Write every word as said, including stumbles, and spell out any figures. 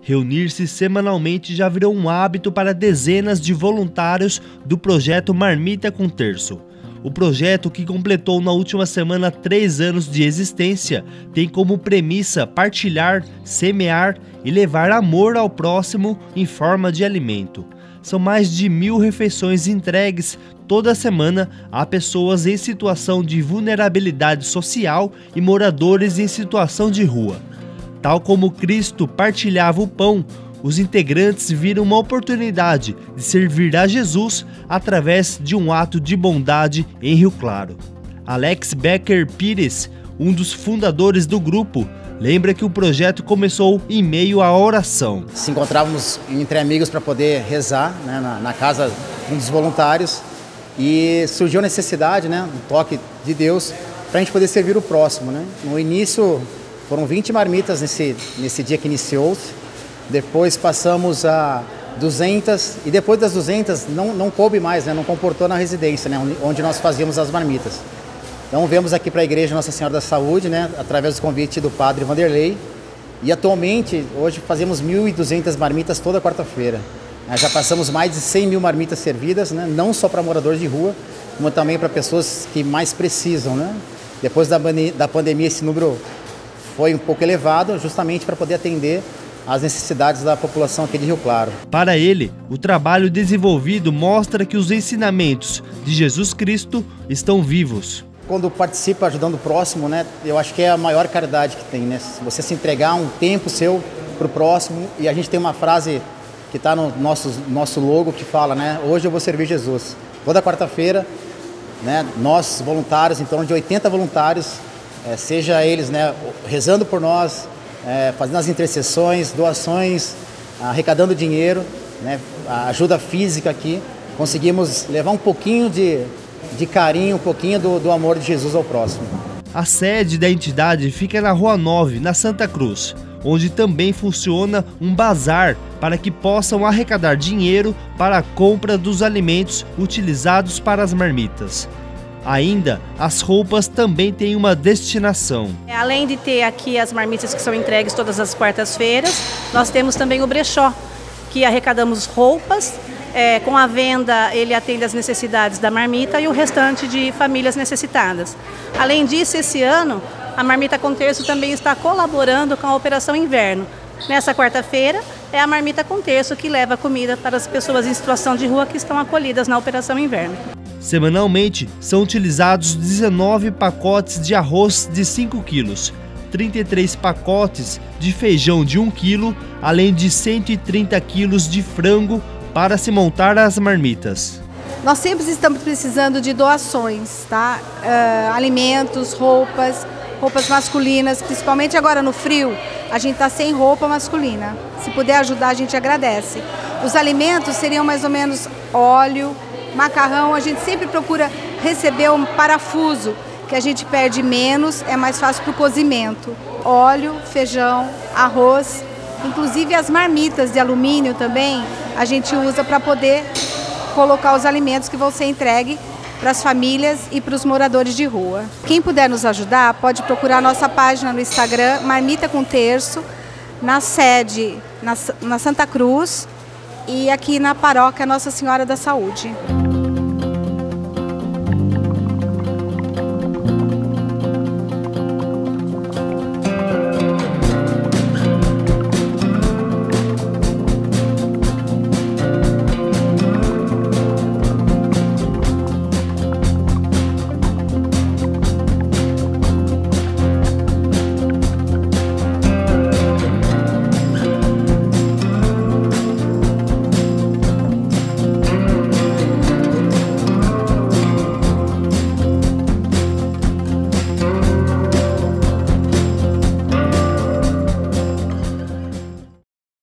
Reunir-se semanalmente já virou um hábito para dezenas de voluntários do projeto Marmita com Terço. O projeto, que completou na última semana três anos de existência, tem como premissa partilhar, semear e levar amor ao próximo em forma de alimento. São mais de mil refeições entregues toda semana a pessoas em situação de vulnerabilidade social e moradores em situação de rua. Tal como Cristo partilhava o pão, os integrantes viram uma oportunidade de servir a Jesus através de um ato de bondade em Rio Claro. Alex Becker Pires, um dos fundadores do grupo, lembra que o projeto começou em meio à oração. Se encontrávamos entre amigos para poder rezar, né, na, na casa de um dos voluntários, e surgiu a necessidade, né, um toque de Deus, para a gente poder servir o próximo, né? No início foram vinte marmitas nesse, nesse dia que iniciou-se, depois passamos a duzentas, e depois das duzentas não, não coube mais, né, não comportou na residência, né, onde nós fazíamos as marmitas. Então viemos aqui para a Igreja Nossa Senhora da Saúde, né, através do convite do Padre Vanderlei, e atualmente, hoje, fazemos mil e duzentas marmitas toda quarta-feira. Já passamos mais de cem mil marmitas servidas, né, não só para moradores de rua, como também para pessoas que mais precisam, né. Depois da, da pandemia, esse número foi um pouco elevado, justamente para poder atender às necessidades da população aqui de Rio Claro. Para ele, o trabalho desenvolvido mostra que os ensinamentos de Jesus Cristo estão vivos. Quando participa ajudando o próximo, né, eu acho que é a maior caridade que tem, né? Você se entregar um tempo seu para o próximo, e a gente tem uma frase que está no nosso, nosso logo que fala, né, hoje eu vou servir Jesus. Toda quarta-feira, né, nós voluntários, em torno de oitenta voluntários, é, seja eles, né, rezando por nós, é, fazendo as intercessões, doações, arrecadando dinheiro, né, a ajuda física aqui, conseguimos levar um pouquinho de, de carinho, um pouquinho do, do amor de Jesus ao próximo. A sede da entidade fica na Rua nove, na Santa Cruz, onde também funciona um bazar para que possam arrecadar dinheiro para a compra dos alimentos utilizados para as marmitas. Ainda, as roupas também têm uma destinação. Além de ter aqui as marmitas que são entregues todas as quartas-feiras, nós temos também o brechó, que arrecadamos roupas. É, com a venda, ele atende às necessidades da marmita e o restante de famílias necessitadas. Além disso, esse ano, a Marmita com Terço também está colaborando com a Operação Inverno. Nessa quarta-feira, é a Marmita com Terço que leva comida para as pessoas em situação de rua que estão acolhidas na Operação Inverno. Semanalmente, são utilizados dezenove pacotes de arroz de cinco quilos, trinta e três pacotes de feijão de um quilo, além de cento e trinta quilos de frango para se montar as marmitas. Nós sempre estamos precisando de doações, tá? Uh, alimentos, roupas, roupas masculinas, principalmente agora no frio, a gente está sem roupa masculina. Se puder ajudar, a gente agradece. Os alimentos seriam mais ou menos óleo, macarrão, a gente sempre procura receber um parafuso, que a gente perde menos, é mais fácil para o cozimento. Óleo, feijão, arroz, inclusive as marmitas de alumínio também, a gente usa para poder colocar os alimentos que vão ser entregues para as famílias e para os moradores de rua. Quem puder nos ajudar, pode procurar a nossa página no Instagram, Marmita com Terço, na sede, na, na Santa Cruz, e aqui na paróquia Nossa Senhora da Saúde.